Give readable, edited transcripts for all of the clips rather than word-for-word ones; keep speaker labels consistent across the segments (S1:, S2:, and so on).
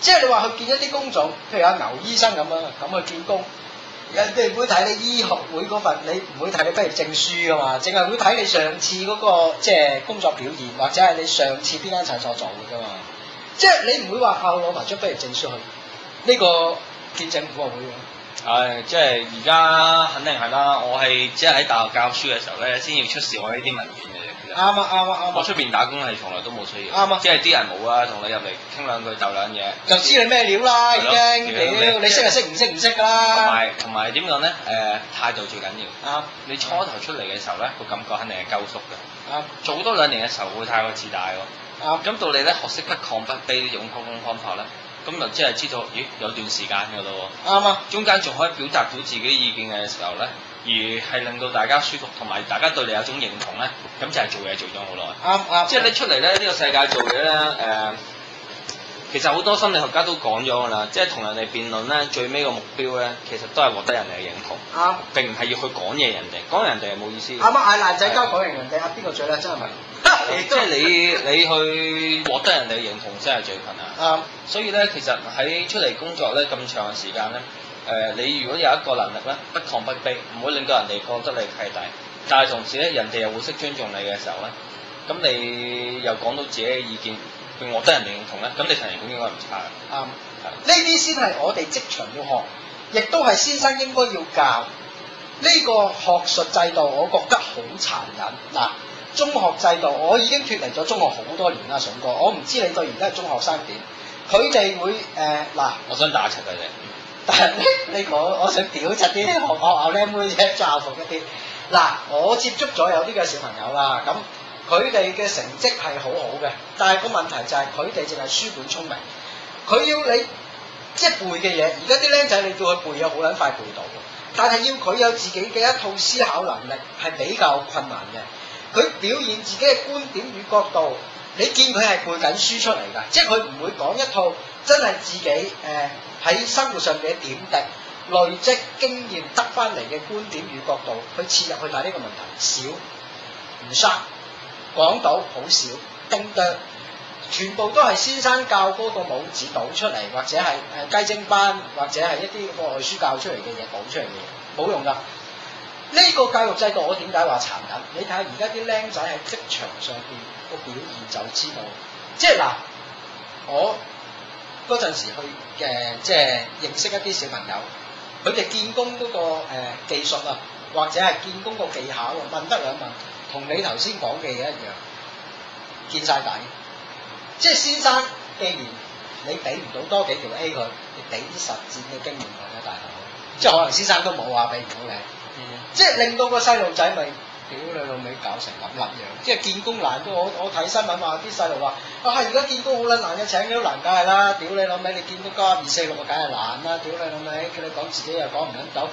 S1: 即係你話去見一啲工種，譬如阿牛醫生咁樣，咁去見工，人哋唔會睇你醫學會嗰份，你唔會睇你畢業證書噶嘛，淨係會睇你上次嗰個即係工作表現，或者係你上次邊間診所做嘅啫嘛。即係你唔會話我攞埋張畢業證書去，呢個見政府啊會嘅。
S2: 係，即係而家肯定係啦。我係即係喺大學教書嘅時候咧，先要出示我呢啲文件嘅啫。其實
S1: 啱啊啱啊啱啊！
S2: 我出邊打工係從來都冇需要。
S1: 啱啊！
S2: 即係啲人冇啊，同你入嚟傾兩句鬥兩嘢，
S1: 就知你咩料啦已經。屌，你識就識，唔識唔識㗎啦。
S2: 同埋點講咧？態度最緊要。
S1: 啱。
S2: 你初頭出嚟嘅時候咧，個感覺肯定係鳩縮嘅。
S1: 啱。
S2: 做多2年嘅時候會太過自大喎。
S1: 啱。
S2: 咁到你咧學識不亢不卑呢種溝通方法咧。咁就即係知道，咦有段時間㗎咯喎，
S1: 啱啊！
S2: 中間仲可以表達到自己意見嘅時候咧，而係令到大家舒服，同埋大家對你有種認同咧，咁就係做嘢做咗好耐。
S1: 啱。
S2: 即係你出嚟咧，呢個世界做嘢咧，其實好多心理學家都講咗㗎啦，即係同人哋辯論咧，最尾個目標咧，其實都係獲得人哋嘅認同。
S1: 啱。
S2: 並唔係要去講嘢人哋，講人哋係冇意思。
S1: 啱啊！嗌爛仔交講贏人哋，邊個最叻真係咪？
S2: 即係你去獲得人哋嘅認同先係最困難。
S1: 啱。
S2: 所以咧，其實喺出嚟工作咧咁長嘅時間咧，你如果有一個能力咧，不亢不卑，唔會令到人哋覺得你契弟，但係同時咧，人哋又會識尊重你嘅時候咧，咁你又講到自己嘅意見，並獲得人哋認同咧，咁你份人工應該唔差嘅。
S1: 啱。呢啲先係我哋職場要學，亦都係先生應該要教。呢個學術制度，我覺得好殘忍。嗱，中學制度我已經脫離咗中學好多年啦，順哥，我唔知你對而家嘅中學生點。佢哋會嗱，
S2: 我想打柒佢哋。
S1: 但係呢個我想屌柒啲學校僆妹啫，教服一啲。嗱，我接觸咗有啲嘅小朋友啦，咁佢哋嘅成績係好好嘅，但係個問題就係佢哋淨係書本聰明，佢要你即係背嘅嘢，而家啲僆仔你叫佢背嘢好撚快背到，但係要佢有自己嘅一套思考能力係比較困難嘅。佢表現自己嘅觀點與角度，你見佢係背緊書出嚟㗎，即係佢唔會講一套真係自己喺生活上嘅點滴累積經驗得翻嚟嘅觀點與角度去切入去睇呢個問題，少唔生講到好少叮當，全部都係先生教嗰個母字倒出嚟，或者係雞精班，或者係一啲課外書教出嚟嘅嘢倒出嚟嘅嘢，冇用㗎。呢個教育制度我點解話殘忍？你睇下而家啲僆仔喺職場上邊個表現就知道，即係嗱，我嗰陣時去即係認識一啲小朋友，佢哋見工嗰個技術啊，或者係見工個技巧啊，問得兩問，同你頭先講嘅嘢一樣，見晒底。即係先生，既然你俾唔到多幾條 A 佢，你俾啲實戰嘅經驗佢啦，大佬。即係可能先生都冇話俾唔到你。即係令到個細路仔咪屌你老味搞成咁樣，即係見工難都我睇新聞話啲細路話而家見工好撚難嘅，請你都難梗係啦，屌你老味你見工加246啊梗係難啦，屌你老味叫你講自己又講唔撚到，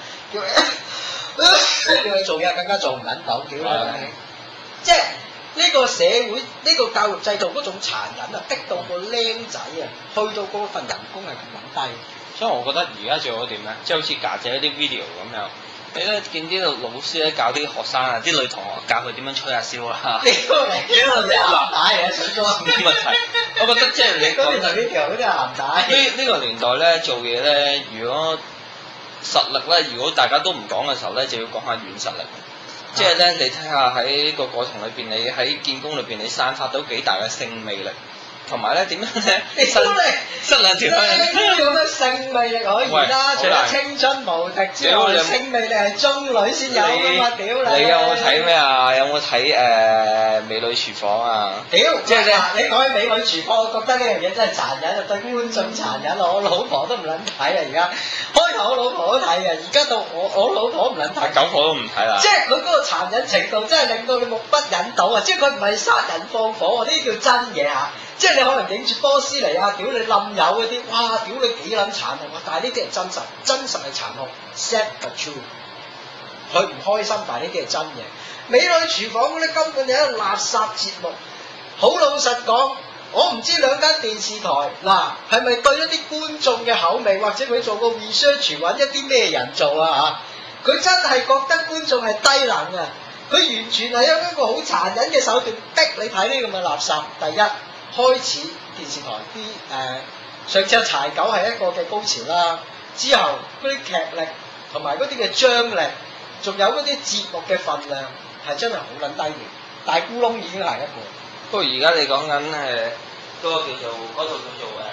S1: 叫你做嘢更加做唔撚到，屌你老味！即係呢個社會呢個教育制度嗰種殘忍啊，逼到個僆仔啊，去到嗰份人工係咁撚低。
S2: 所以我覺得而家最好點咧，即係好似架姐啲 video 咁樣。你咧見啲老師咧教啲學生啊，啲女同學教佢點樣吹下簫啦。呢個係鹹帶嚟嘅，水哥冇問題。我覺得即係你嗰年代呢條嗰啲係鹹帶。呢個年代咧做嘢咧，如果實力咧，如果大家都唔講嘅時候咧，就要講下軟實力。即係咧，你睇下喺個過程裏邊，你喺見工裏邊，你散發到幾大嘅性魅力。同埋咧點樣咧？失兩條婚。呢個咩性魅力可以啦？除咗青春無敵之外，性魅力係中女先有㗎嘛？屌你！你有冇睇咩啊？有冇睇美女廚房啊？屌！即係你講起美女廚房，我覺得呢樣嘢真係殘忍啊！對觀眾殘忍，我老婆都唔撚睇啊！而家開頭我老婆都睇嘅，而家到我老婆唔撚睇。九婆都唔睇啦。即係佢嗰個殘忍程度，真係令到你目不忍睹啊！即係佢唔係殺人放火喎，呢啲叫真嘢嚇。即係你可能影住波斯尼啊，屌你冧友嗰啲，哇！屌你幾撚殘酷啊！但係呢啲係真實係殘酷 ，sad but true。佢唔開心，但係呢啲係真嘅。美女廚房嗰啲根本就係一個垃圾節目。好老實講，我唔知兩間電視台嗱係咪對一啲觀眾嘅口味，或者佢做個 research 揾一啲咩人做啊嚇？佢真係覺得觀眾係低能啊！佢完全係用一個好殘忍嘅手段逼你睇呢咁嘅垃圾。第一。開始電視台啲
S1: 上次柴九係一個嘅高潮啦，之後嗰啲劇力同埋嗰啲嘅張力，仲有嗰啲節目嘅份量係真係好撚低調，大咕窿已經係一個。
S2: 不過而家你講緊嗰個叫做嗰套叫做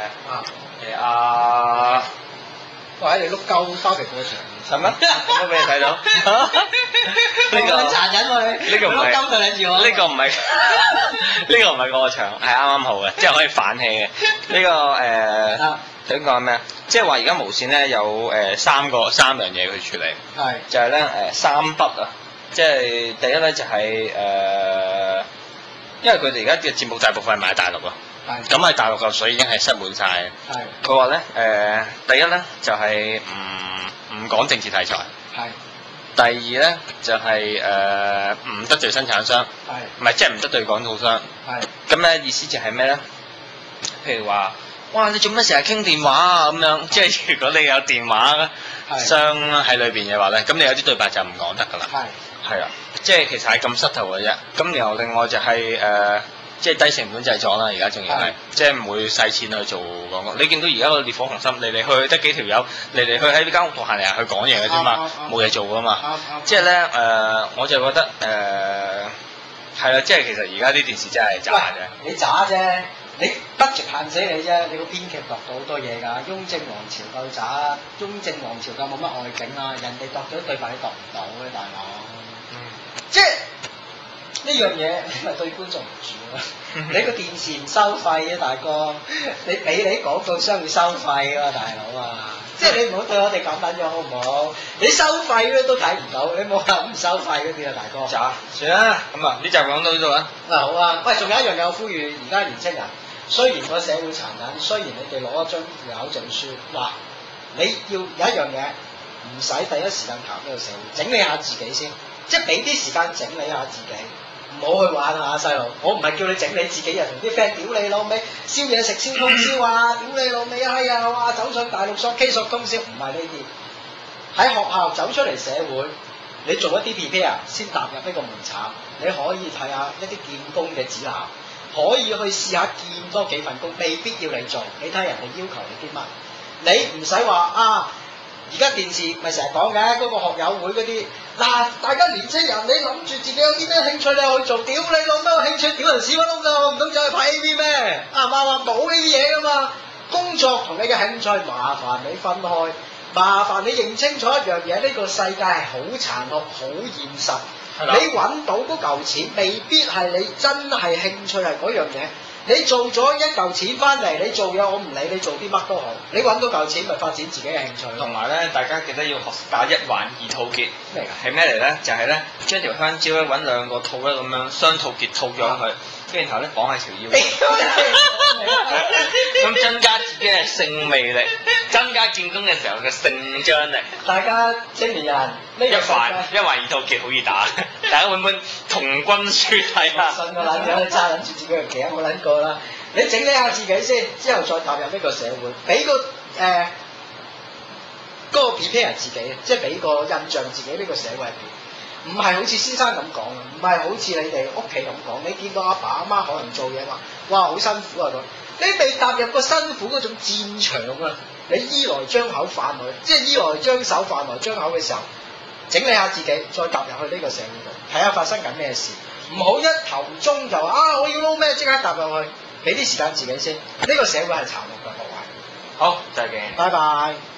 S1: 我喺你碌鳩包皮過場，
S2: 係咩？咁都俾你睇到。呢個
S1: 殘忍喎你，
S2: 呢個唔係
S1: 碌鳩就領住我。
S2: 呢個唔係呢個唔係過場，係啱啱好嘅，即係可以反氣嘅。呢個想講咩啊？即係話而家無線咧有三樣嘢去處理，
S1: 係
S2: 就係咧三筆啊，即係第一咧就係因為佢哋而家嘅節目大部分係賣大陸咯。咁喺大陸嚿水已經係塞滿晒。佢話咧第一咧就係唔講政治題材。第二咧就係唔得罪生產商。唔係即係唔得罪廣告商。咁咧意思就係咩咧？譬如話，哇！你做咩成日傾電話啊？咁樣即係如果你有電話商喺裏邊嘅話咧，咁你有啲對白就唔講得㗎啦。係啊，即係其實係咁失頭嘅啫。咁然後另外就係即係低成本製作啦，而家仲要係，即係唔會使錢去做廣告。你見到而家個烈火雄心嚟嚟去去得幾條友嚟嚟去喺呢間屋度行嚟行去講嘢嘅啫嘛，冇嘢做噶嘛。即係咧我就覺得係啦，即係其實而家啲電視真係渣嘅。
S1: 你渣啫，你 budget 限死你啫，你個編劇度到好多嘢㗎。雍正王朝夠渣，雍正王朝夠冇乜外景啊，人哋度咗對白你度唔到嘅大佬。即係。呢樣嘢你咪對觀眾唔住咯，你個電視唔收費啊大哥，你俾你廣告商要收費啊大佬啊，即係你唔好對我哋咁撚樣好唔好？你收費咧都睇唔到，你冇話唔收費嗰啲啊大哥。算啦，咁啊呢集講到呢度啦。好啊，喂，仲有一樣嘢我呼籲而家年青人，雖然個社會殘忍，雖然你哋攞一張副考證書，嗱，你要有一樣嘢唔使第一時間靠呢個社會，整理下自己先，即係俾啲時間整理下自己。唔好去玩啊細路，我唔係叫你整你自己啊，同啲 friend 屌你老味，燒嘢食燒通宵啊，屌你老味閪啊，哇走上大陸索 K 索通宵，唔係呢啲。喺學校走出嚟社會，你做一啲 prepare 先踏入呢個門檻，你可以睇下一啲見工嘅指南，可以去試下見多幾份工，未必要你做，你睇人哋要求你啲乜，你唔使話啊。而家電視咪成日講嘅嗰個學友會嗰啲，嗱大家年青人，你諗住自己有啲咩興趣你去做，屌你老母興趣屌人屎忽窿㗎，唔通走去拍 AV 咩？啱唔啱啊？冇呢啲嘢㗎嘛，工作同你嘅興趣麻煩你分開，麻煩你認清楚一樣嘢，呢個世界係好殘酷、好現實。你揾到嗰嚿錢，未必係你真係興趣係嗰樣嘢。你做咗一嚿錢翻嚟，你做嘢我唔理你做啲乜都好，你揾到嚿錢咪發展自己嘅興趣。
S2: 同埋咧，大家記得要學打一環二套結。咩㗎？係咩嚟咧？就係咧，將條香蕉咧揾兩個套咧咁樣雙套結套咗佢，跟住然後咧綁喺條腰。咁增加自己嘅性魅力，增加見工嘅時候嘅性張力。
S1: 大家青年人，
S2: 一環二套結好易打，大家揾本童軍書睇下。
S1: 信個撚樣，你揸撚住自己嘅頸冇撚過啦。你整理下自己先，之後再踏入呢個社會，俾個嗰個 prepare 自己，即係俾個印象自己呢個社會入邊，唔係好似先生咁講嘅，唔係好似你哋屋企咁講。你見到阿爸阿媽可能做嘢話，哇好辛苦啊咁，你未踏入個辛苦嗰種戰場啊，你衣來張口飯來，即係衣來張手飯來張口嘅時候，整理下自己，再踏入去呢個社會度，睇下發生緊咩事，唔好一頭鐘就話啊我要撈咩，即刻踏入去，俾啲時間自己先。呢個社會係殘酷嘅，各位。
S2: 好，再見。
S1: 拜拜。